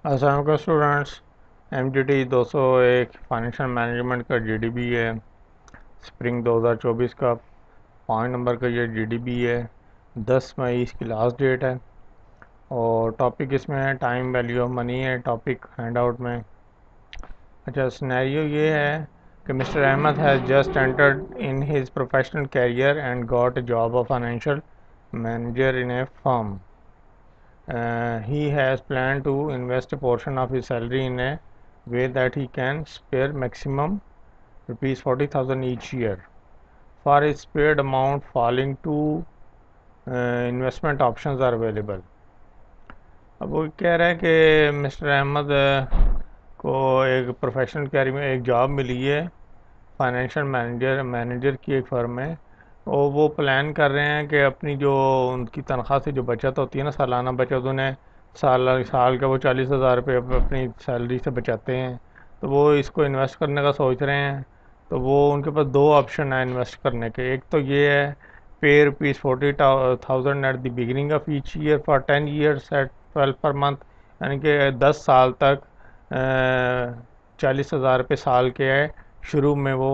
अस्सलाम वालेकुम students. MGT 201 financial management का GDB है। स्प्रिंग 2024 का 5 नंबर का ये GDB है। 10 मई इसकी लास्ट डेट है और टॉपिक इसमें है टाइम वैल्यू ऑफ मनी है टॉपिक हैंडआउट में। अच्छा, सिनेरियो ये है कि mister Ahmed has just entered in his professional career and got a job of financial manager in a firm. He has planned to invest a portion of his salary in a way that he can spare maximum rupees 40,000 each year. For his spared amount falling, two investment options are available. अब वो कह रहा है कि mister Ahmad को एक professional career में एक जॉब मिली है फाइनेंशियल मैनेजर की एक फर्म में, और वो प्लान कर रहे हैं कि अपनी जो उनकी तनख्वाह से जो बचत होती है ना, सालाना बचत, उन्हें साल साल का वो 40,000 रुपये अपनी सैलरी से बचाते हैं, तो वो इसको इन्वेस्ट करने का सोच रहे हैं। तो वो उनके पास दो ऑप्शन है इन्वेस्ट करने के। एक तो ये है, pay rupees 40,000 at the beginning of each year for 10 years at 12 per month, यानी कि 10 साल तक 40,000 रुपये साल के है शुरू में वो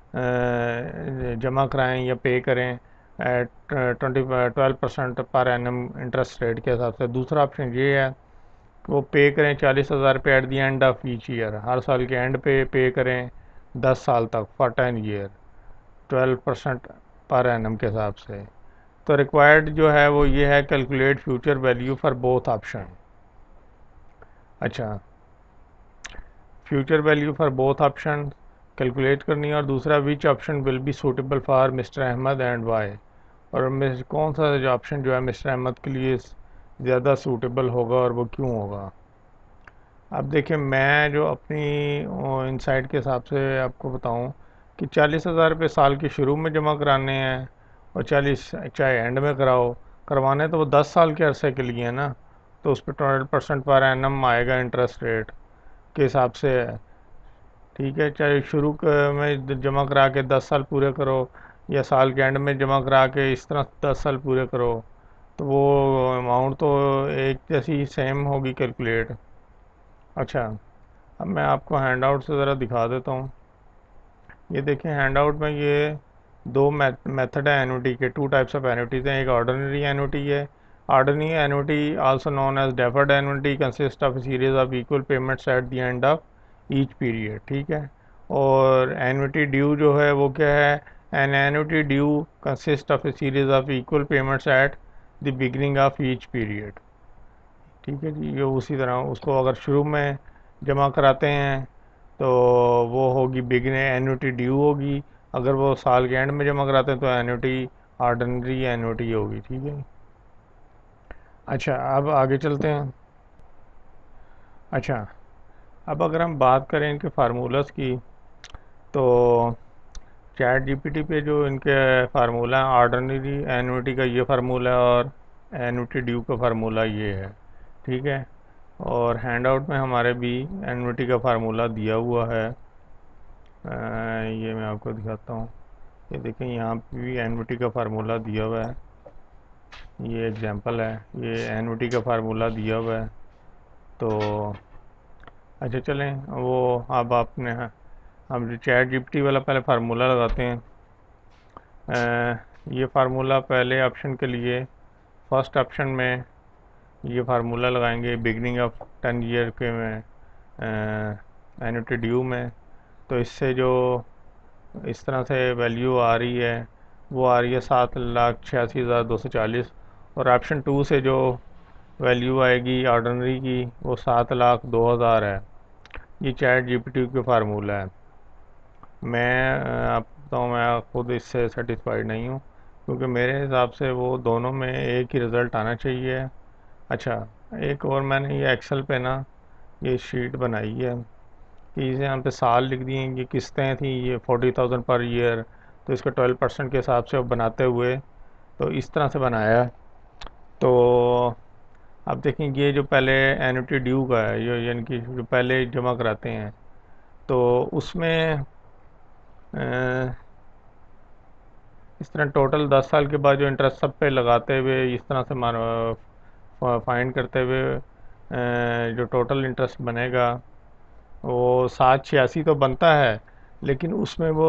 जमा कराएं या पे करें eight 12% per annum interest rate के हिसाब से। दूसरा ऑप्शन ये है कि वो पे करें 40,000 रुपये at the end of each year, हर साल के एंड पे करें 10 साल तक फॉर 10 ईयर 12% पर एनम के हिसाब से। तो रिक्वायर्ड जो है वो ये है, calculate future value for both option. अच्छा, future value for both option calculate करनी है, और दूसरा which option will be suitable for mister Ahmed and why, और कौन सा जो ऑप्शन जो है मिस्टर अहमद के लिए ज़्यादा सूटेबल होगा और वो क्यों होगा। अब देखिए, मैं जो अपनी इंसाइट के हिसाब से आपको बताऊं कि 40,000 रुपये साल के शुरू में जमा कराने हैं, और 40 चाहे एंड में करवाने तो वो 10 साल के अरसे के लिए है ना, तो उस पर 12% पर एनम आएगा इंटरेस्ट रेट के हिसाब से है। ठीक है, चाहे में जमा करा के 10 साल पूरे करो या साल के एंड में जमा करा के इस तरह 10 साल पूरे करो, तो वो अमाउंट तो एक जैसी सेम होगी कैलकुलेट। अच्छा, अब मैं आपको हैंड आउट से ज़रा दिखा देता हूँ। ये देखें, हैंड आउट में ये दो मेथड है एनुटी के, टू टाइप्स ऑफ एनुटीज़ हैं। एक ऑर्डिनरी एनुटी है। Ordinary annuity also known as deferred annuity consist of series of equal payments at the end of each period. ठीक है, और एनुटी ड्यू जो है वो क्या है, an annuity due consist of a series of equal payments at the beginning of each period. ठीक है जी, ये उसी तरह उसको अगर शुरू में जमा कराते हैं तो वो होगी बिगिन एन्युटी ड्यू होगी, अगर वो साल के एंड में जमा कराते हैं तो एन्युटी ऑर्डिनरी एन्युटी होगी। ठीक है, अच्छा अब आगे चलते हैं। अच्छा, अब अगर हम बात करें इनके फार्मूलाज की, तो चैट जीपीटी पे जो इनके फार्मूला है, ऑर्डिनरी एन्युटी का ये फार्मूला है और एन्युटी ड्यू का फार्मूला ये है। ठीक है, और हैंड आउट में हमारे भी एन्युटी का फार्मूला दिया हुआ है। ये मैं आपको दिखाता हूँ। ये देखें, यहाँ पे भी एन्युटी का फार्मूला दिया हुआ है। ये एग्जांपल है, ये एन्युटी का फार्मूला दिया हुआ है। तो अच्छा चलें, वो अब आपने हम जो चैट जीपीटी वाला पहले फार्मूला लगाते हैं। ये फार्मूला पहले ऑप्शन के लिए, फर्स्ट ऑप्शन में ये फार्मूला लगाएंगे बिगनिंग ऑफ 10 ईयर के में एन्युटी ड्यू में। तो इससे जो इस तरह से वैल्यू आ रही है वो आ रही है 7,86,240, और ऑप्शन 2 से जो वैल्यू आएगी ऑर्डिनरी की वो 7,02,000 है। ये चैट जीपीटी के फार्मूला है। मैं आपको बताऊँ, मैं खुद इससे सेटिस्फाइड नहीं हूँ, क्योंकि मेरे हिसाब से वो दोनों में एक ही रिज़ल्ट आना चाहिए। अच्छा, एक और मैंने ये एक्सेल पे ना ये शीट बनाई है कि इसे यहाँ पे साल लिख दिए, ये किस्तें थी, ये 40,000 पर ईयर, तो इसका 12% के हिसाब से बनाते हुए तो इस तरह से बनाया है। तो अब देखें, ये जो पहले एन्युटी ड्यू का है, ये यानी कि जो पहले जमा कराते हैं, तो उसमें इस तरह टोटल 10 साल के बाद जो इंटरेस्ट सब पे लगाते हुए इस तरह से फाइंड करते हुए जो टोटल इंटरेस्ट बनेगा वो 786 तो बनता है, लेकिन उसमें वो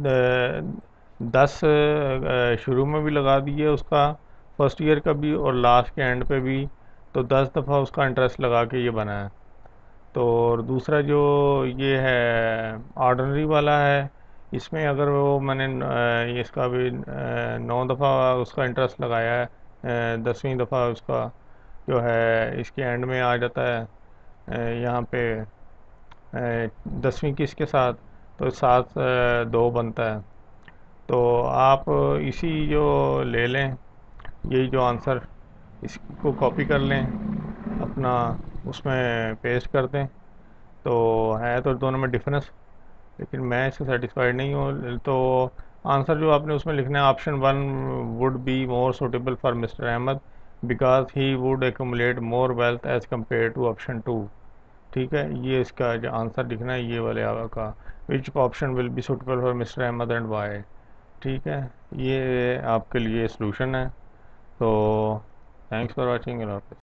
10 शुरू में भी लगा दिए उसका, फर्स्ट ईयर का भी और लास्ट के एंड पे भी, तो 10 दफ़ा उसका इंटरेस्ट लगा के ये बना है। तो और दूसरा जो ये है ऑर्डिनरी वाला है, इसमें अगर वो मैंने ये इसका भी 9 दफ़ा उसका इंटरेस्ट लगाया है, 10वीं दफ़ा उसका जो है इसके एंड में आ जाता है, यहाँ पे 10वीं किस्त के साथ, तो 7 2 बनता है। तो आप इसी जो ले लें, यही जो आंसर, इसको कॉपी कर लें अपना, उसमें पेस्ट कर दें। तो है तो दोनों में डिफरेंस, लेकिन मैं इससे सेटिस्फाइड नहीं हूँ। तो आंसर जो आपने उसमें लिखना है, option 1 would be more suitable for mister Ahmed because he would accumulate more wealth as compared to option 2। ठीक है, ये इसका जो आंसर लिखना है ये वाले का, which option will be suitable for mister Ahmed and why. ठीक है, ये आपके लिए सॉल्यूशन है। तो थैंक्स फॉर वाचिंग।